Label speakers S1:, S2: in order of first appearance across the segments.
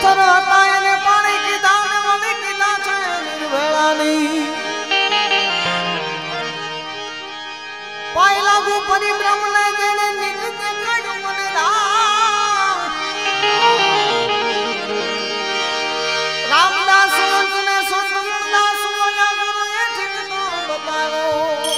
S1: ईश्वर હતા એને પાણી કીધા ને મને કીધા છે નિર્વેળાની પાય લાગુ પરિભ્રમ ને જેને નિકટ કાઢ્યું મને રામદાસ સંતને સંતદાસ બોલ્યા ગુરુએ ઠીકનો બતાવ્યો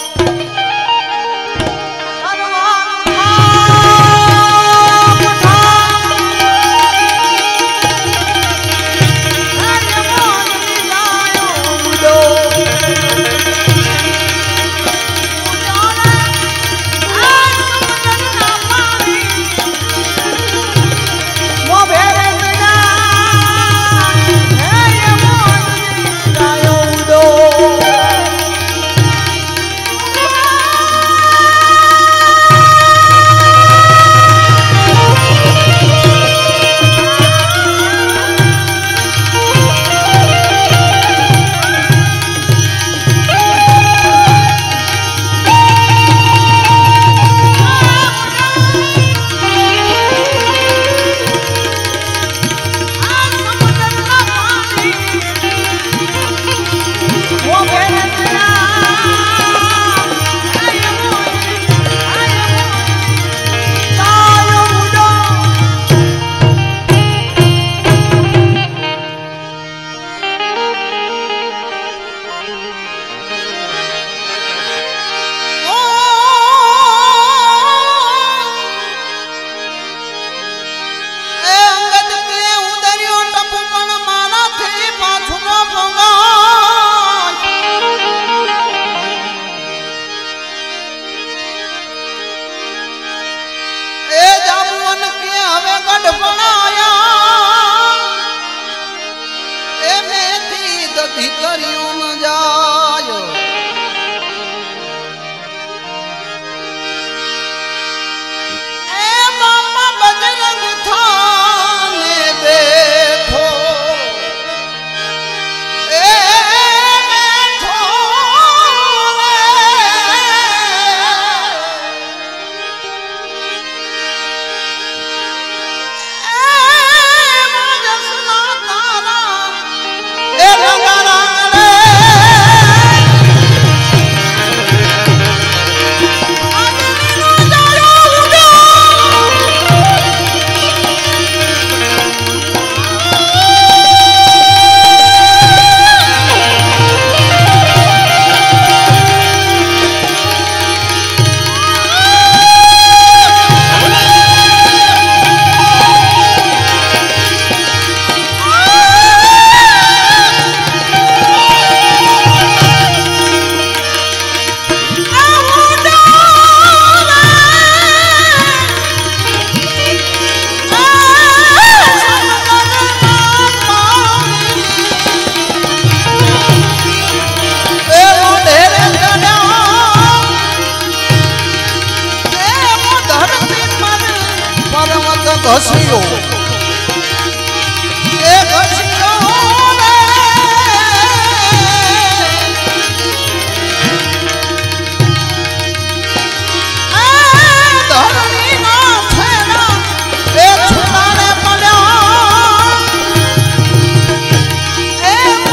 S2: ઘસીઓ એ ઘસીઓ ધરણી ના છેડા એ છુટાને પડ્યા એ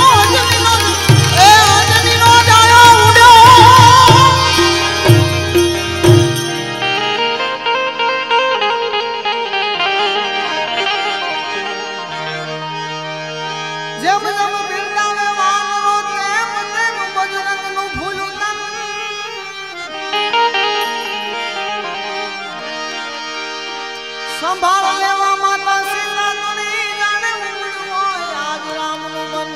S2: અંજની નો જાયો ઉડ્યો
S1: જેમ જેમ બિરદાવે વાનરો તેમ તેમ બજરંગનું ફૂલું તન સંભાળ લેવા માતા સીતા તણી જાણે ઉમળ્યું હોય આજ રામનું મન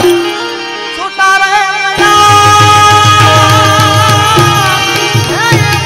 S1: છૂટા રહે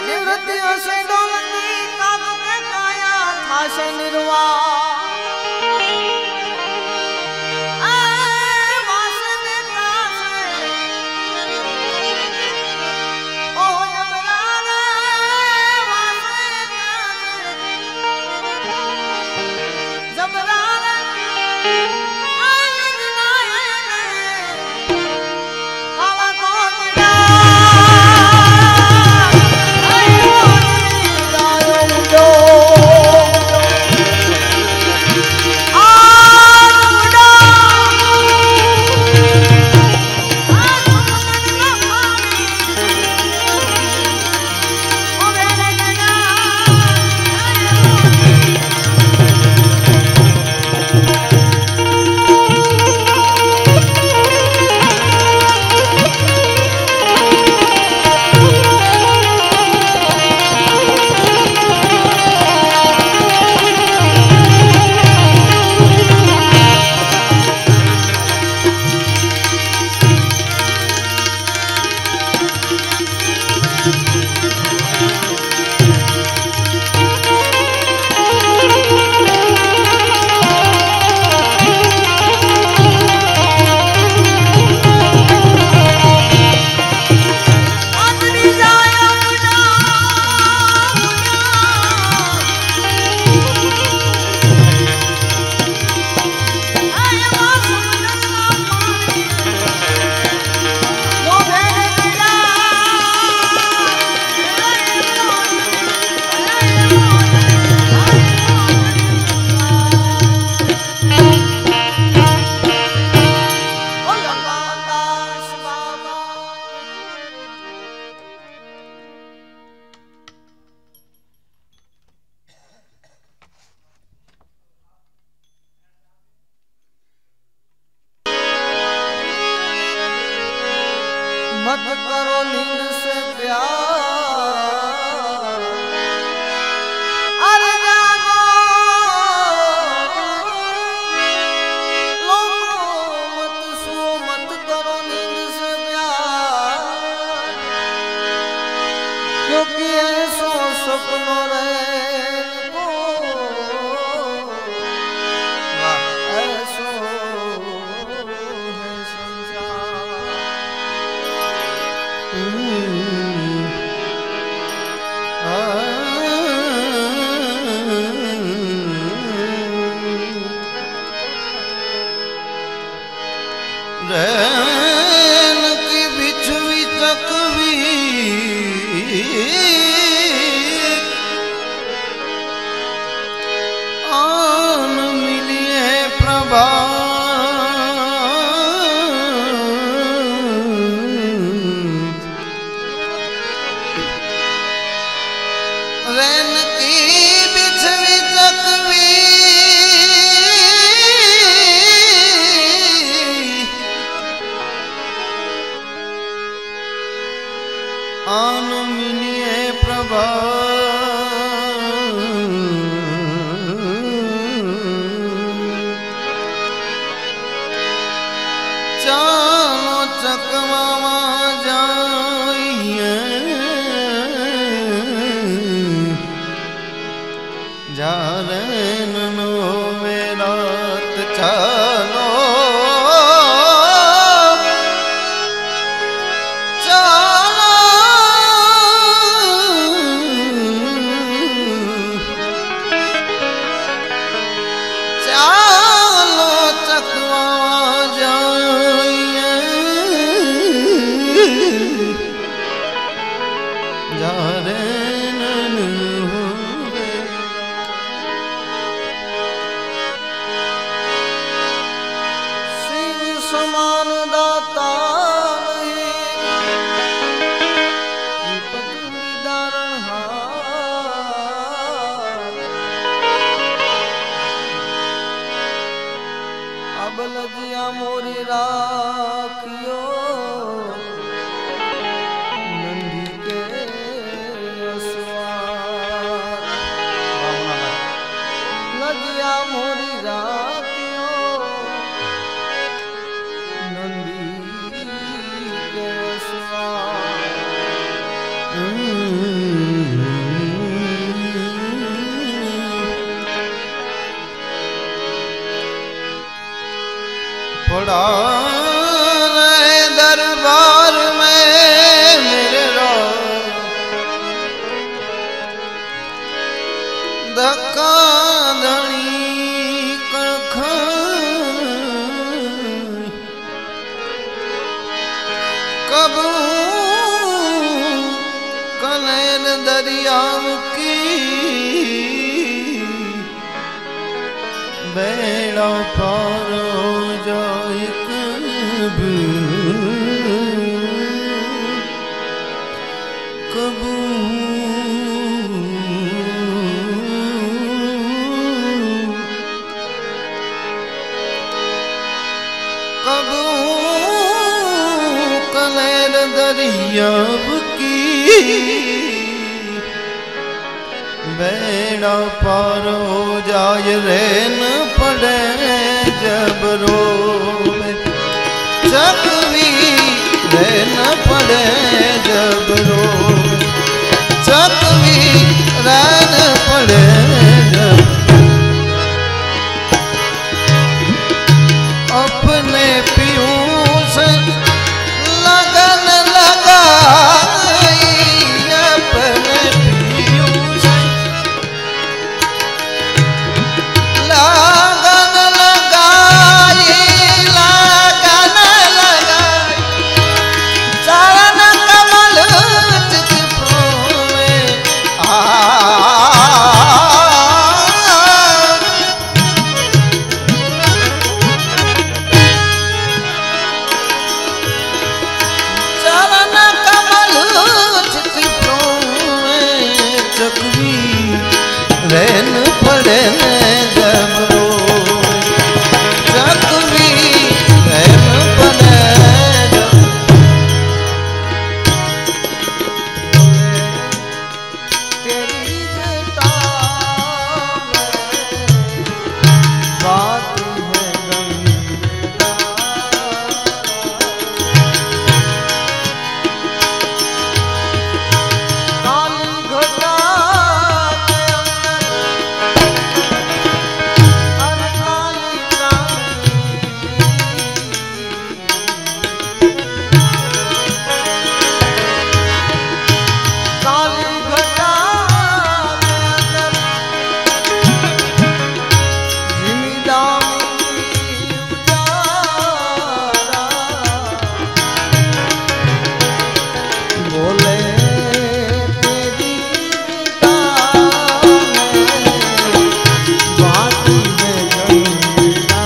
S1: निवृत्ति से डोलती काल के काया था से निर्वाण मत करो नींद से प्यार अरे जागो लोगों मत सो मत करो नींद से प्यार क्योंकि ऐसो सपनों को ऐसो है संसार
S2: रैन की बिछवी चकवी आन मिलिए प्रभा रैन की बिछवी चकवी आन मिलिए प्रभा चालो चकवा जाइए जा रे ननो रात चालो
S1: समान दाता नहीं पतली दारणहार अब लजिया मोरी राखियो नंदी के असवार लजिया मोरी राखियो नंदी के असवार
S2: तारे दरबार में मेरे धक्का धनी कब कलेर दरियाव की बेड़ा पार हो जाए कब कब कलेर दरियाव की बेड़ा पार हो जाए रेन पड़े जब रोवे चकवी रेन पड़े जब रोवे चकवी रेन पड़े जब अपने पियूं से लगन लगाई अपने पियूं से लगन लगाई चरण कमल चित प्रोवे चरण कमल चित प्रोवे चकवी रैन पड़े जब रोवे चकवी रैन पड़े जब तेरी जटा में बात है गंगा काली घटा बोले तेरी जटा में बात है गंगा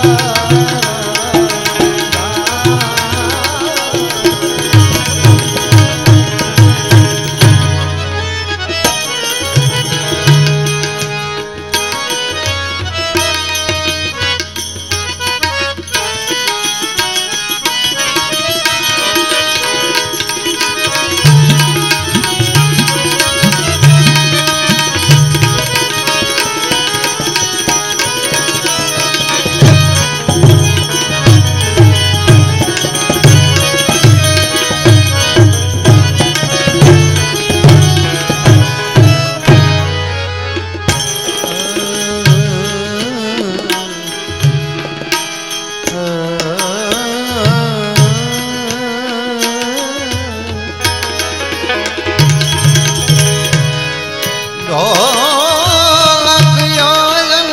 S2: ढोलक यालन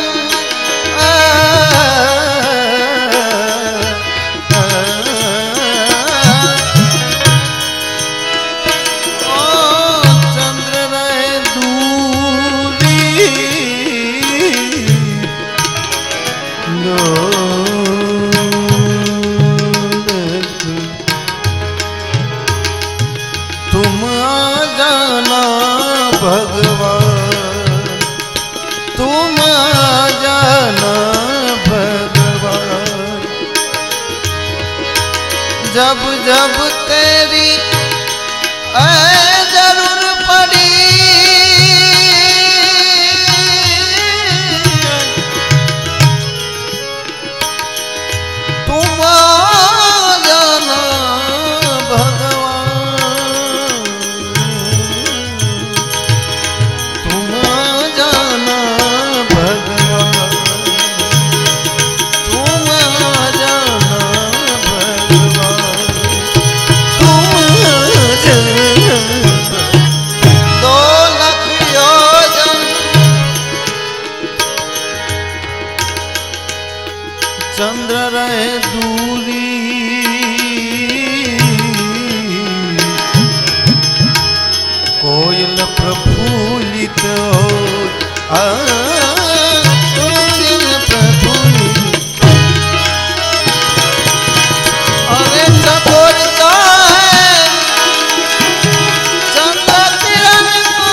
S2: ओ चंद्र रहे दूरी तुम आ जाना भगवान तुम आ जाना भगवान जब जब तेरी जरूर पड़ी तुम आ जाना भगवान तुम आ जाना भगवान तुम आ जाना दूरी कोयल प्रफुल्लित कोयल प्रफुल्लित अरे चकोरता है चंद्र किरण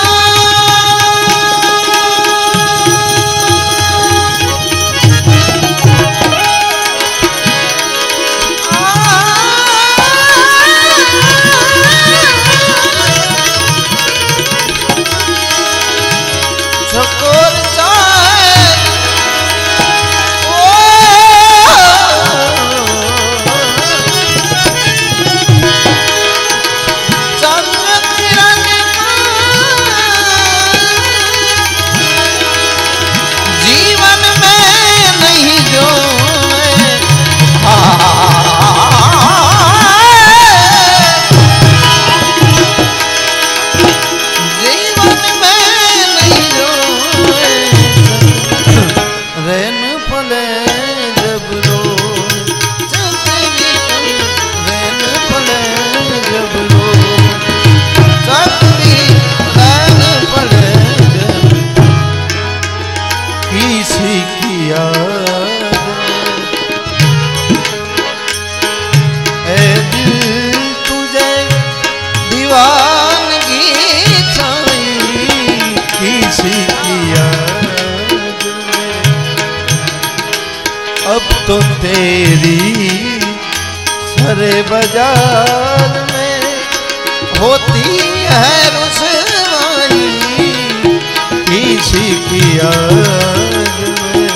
S2: तो तेरी सरे बाजार में होती है रुसवाई किसी की याद में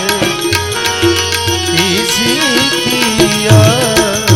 S2: किसी की याद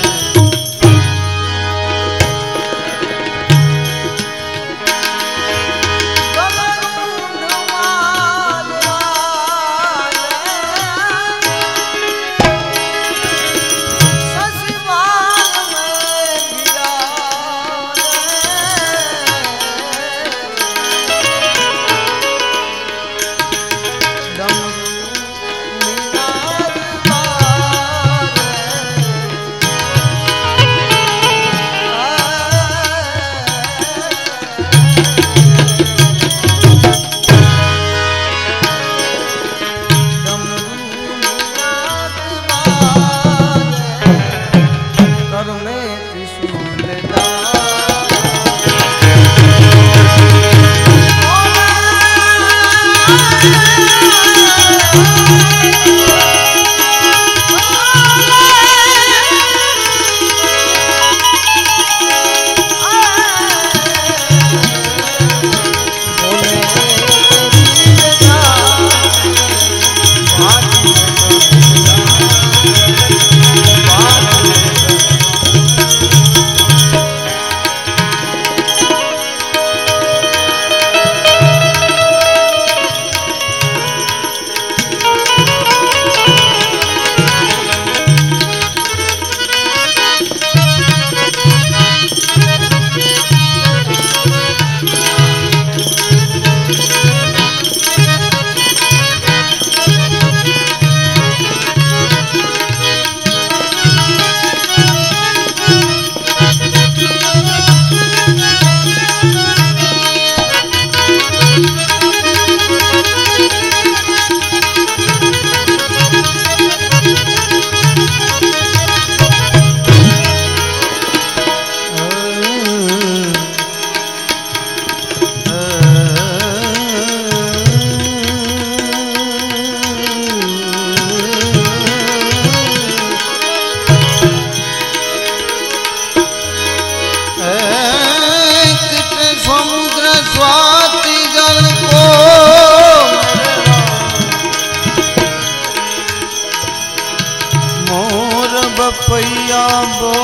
S2: बपैया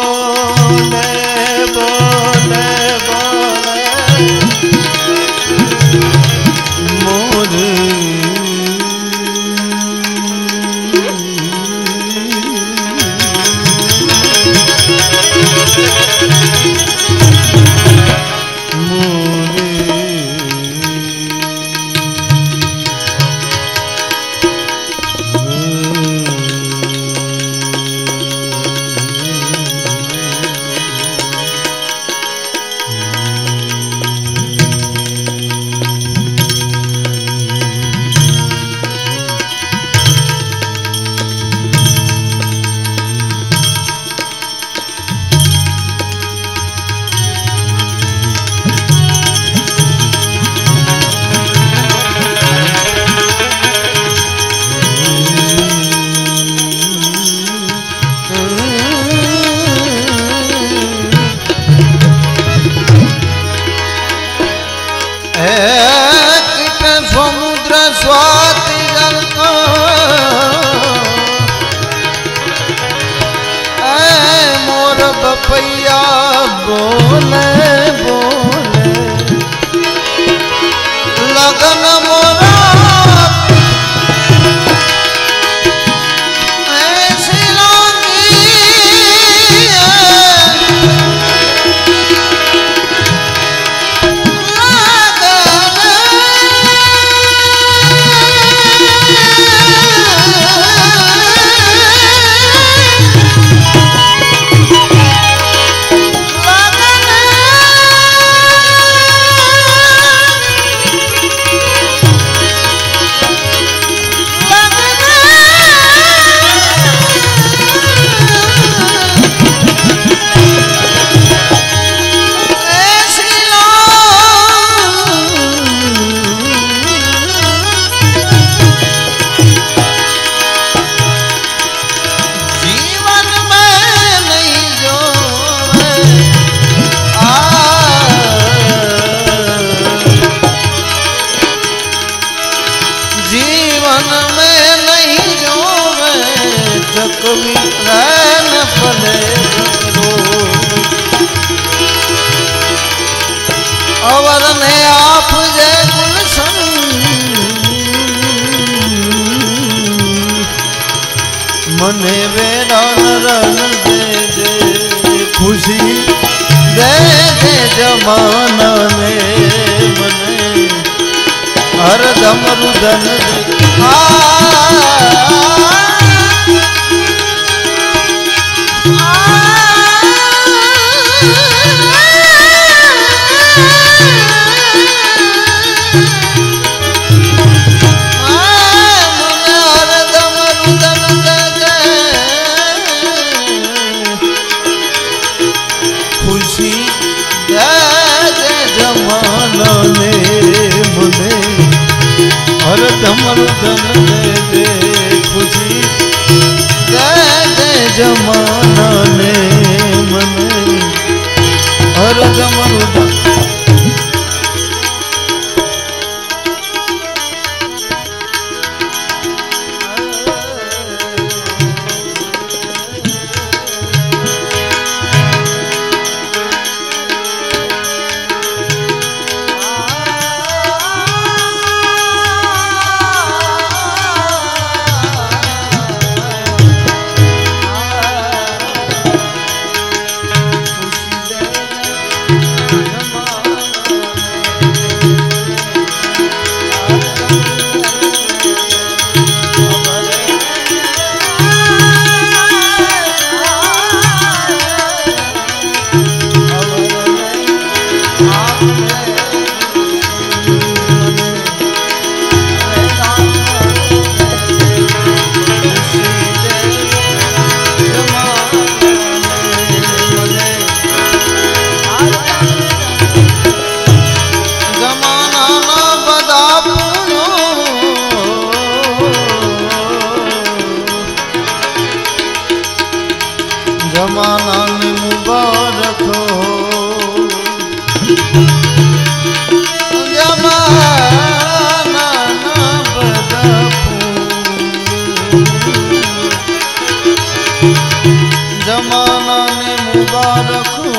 S2: बोले बोले बोले मोर
S1: फुजे गुलशन
S2: मने वेरान रन दे दे खुशी दे दे जमाना ने मने हरदम रुदन दे हरदम रुदन दे दे खुशी दे दे जमाना ने मने हरदम रुदन जमाना ने मुबारक हो जमाना ना बदपू जमाना ने मुबारक हो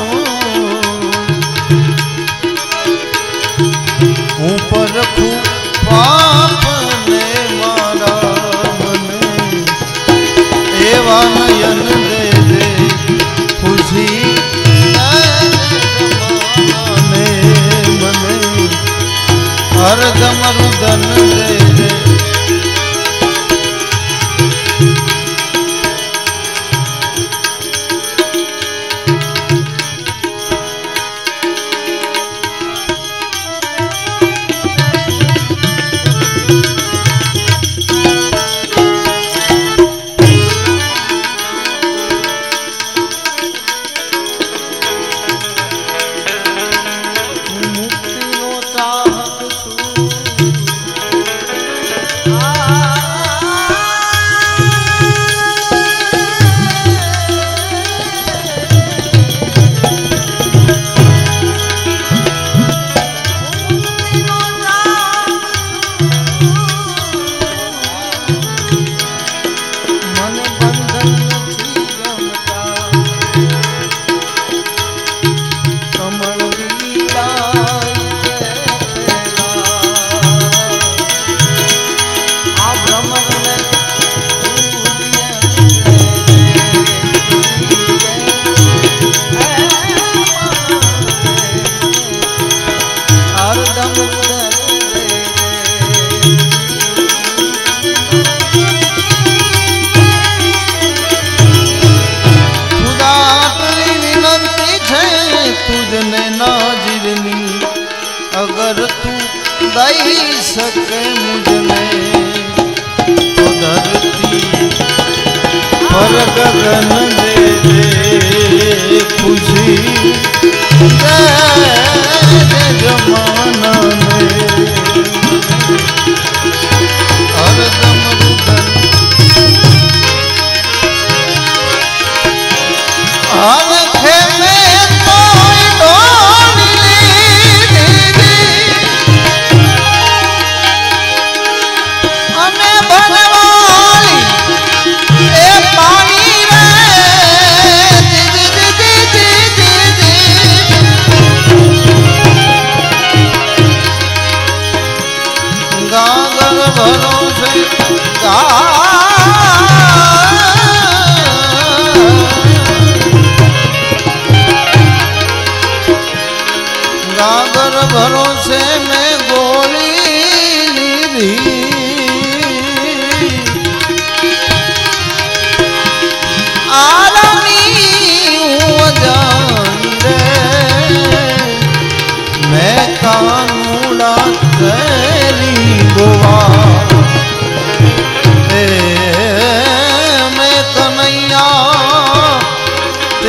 S2: ऊपर रखू पाप ने मारा मने एवा नयन दे दे खुशी ने मने हरदम रुदन दे दे अगर तू दई सके मुझने तो धरती पर गगन दे दे खुशी दे दे जमाना में हरदम रुदन आँखें में कोई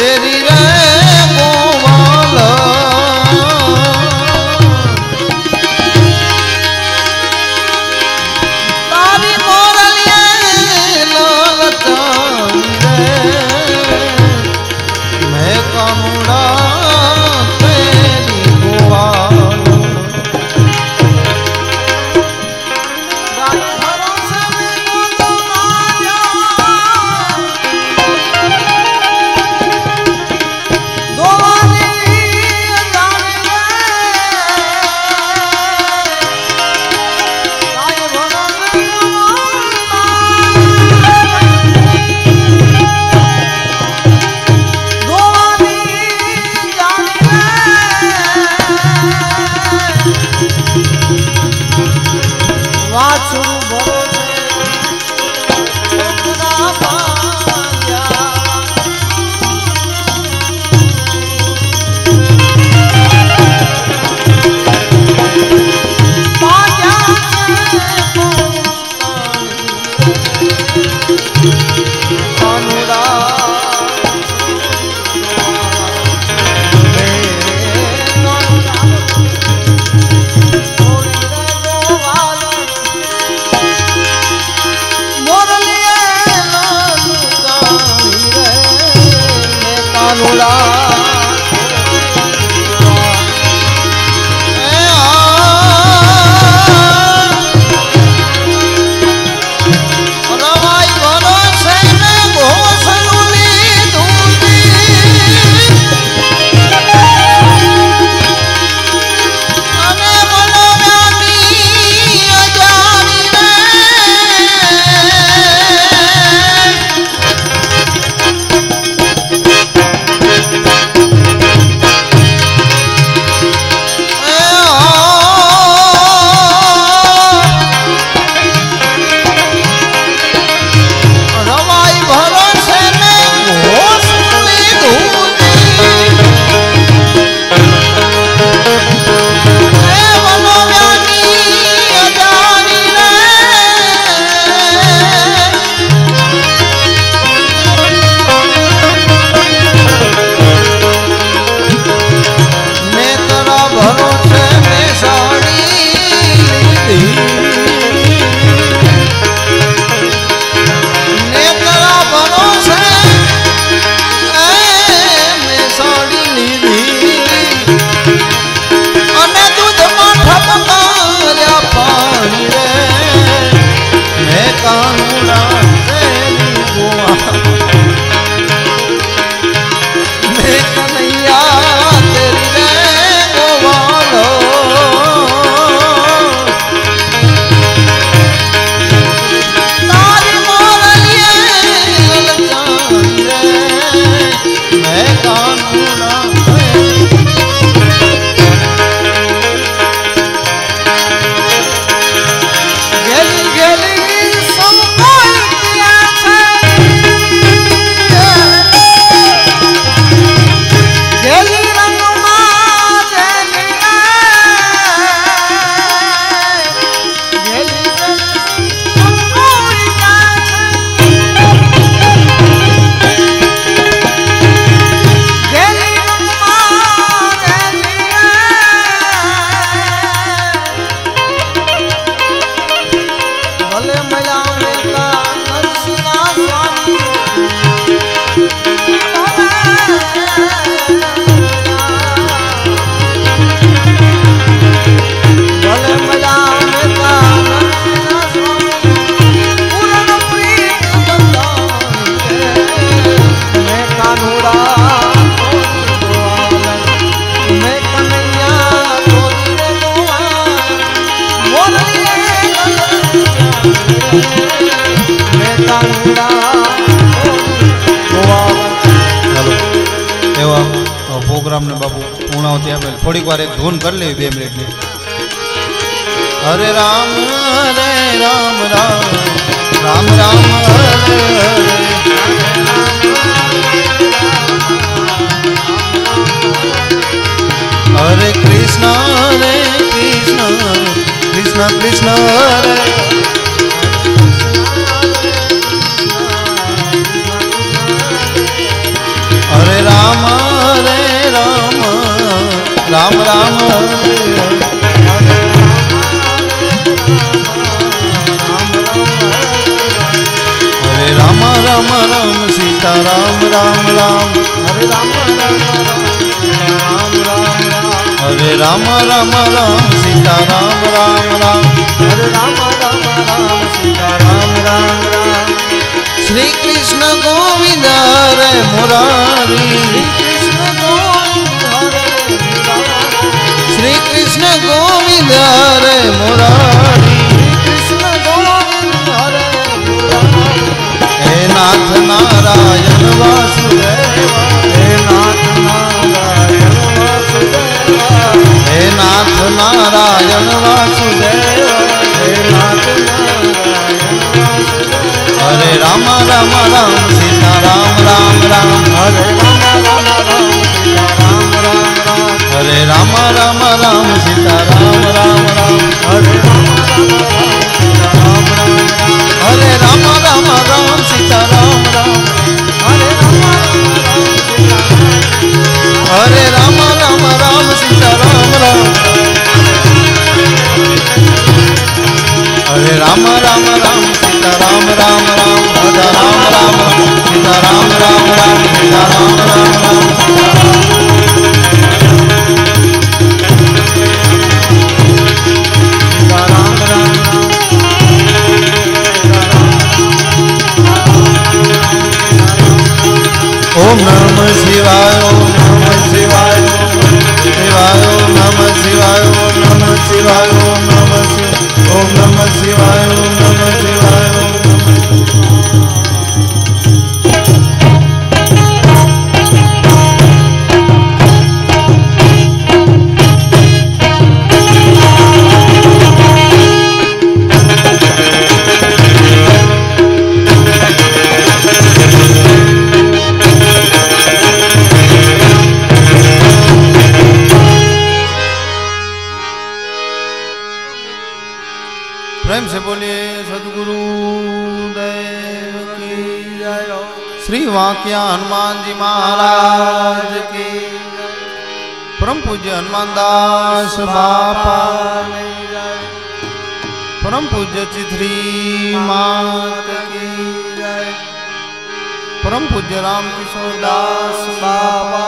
S2: तेरी रे गोवाल तारी मोरलिए ललचाई रे मैं कामुड़ा तेरी गोवाल प्रोग्राम ने बाबू पूर्णावती आप थोड़ी बार एक धून कर ले 2 मिनट में। हरे राम राम राम राम हरे हरे कृष्ण कृष्ण कृष्ण हरे राम राम राम हरे राम राम राम सीता राम राम राम
S1: हरे राम राम राम
S2: हरे राम राम राम सीता राम राम राम
S1: हरे राम राम राम सीता राम राम राम
S2: श्री कृष्ण गोविंद हरे मुरारी श्री कृष्ण गोविंद हरे मुरारी
S1: कृष्ण गोविंद हरे मुरारी
S2: हे नाथ नारायण वासुदेव
S1: हे नाथ नारायण वासुदेव
S2: हे नाथ नारायण वासुदेव
S1: हे नाथ नारायण वासुदेव
S2: हरे राम राम राम सीता राम राम राम
S1: हरे राम राम राम सीता राम राम राम
S2: हरे राम राम राम सीता राम राम राम
S1: हरे राम राम सीता राम राम
S2: हरे राम राम राम सीता राम राम हरे राम राम राम सीता राम राम हरे राम राम राम सीता राम राम सीता राम राम सीता राम ओम नमः शिवाय ओम नमः शिवाय शिवाय ओम नमः शिवाय ओम नमः शिवाय ओम नमः शिवाय ओम नमः शिवाय ओम नमः शिवाय ओम प्रेम से बोलिए सदगुरु देव की
S1: जय हो
S2: श्री वाक्या हनुमान जी महाराज की परम पूज्य हनुमान दास बापा परम पूज्य चिथरी मात की परम पूज्य राम किशोर दास बाबा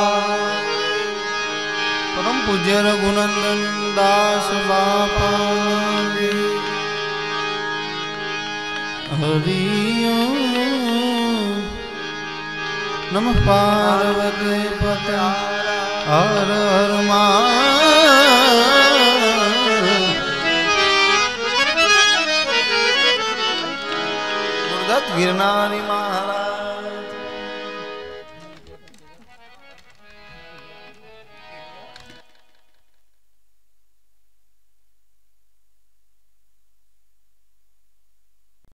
S2: परम पूज्य रघुनंदन दास बापा हरि ओम नमः पार्वती पते हर हर गुरुदत्त गिरनारी महाराज।